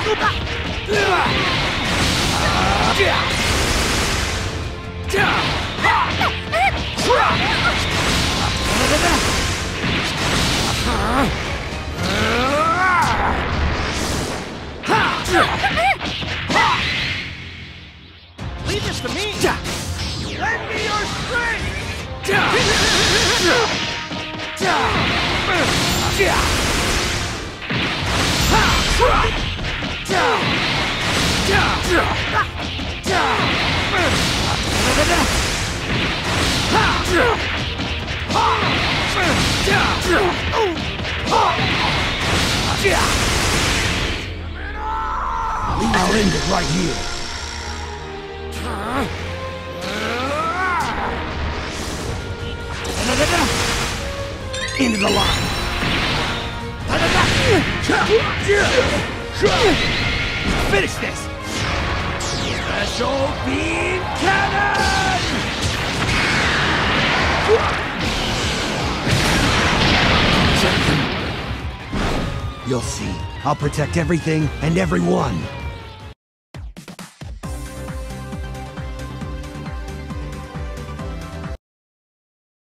Leave this to me! Lend me your strength! I'll end it right here. Into the line. Finish this! Special Beam Cannon! You'll see. I'll protect everything and everyone.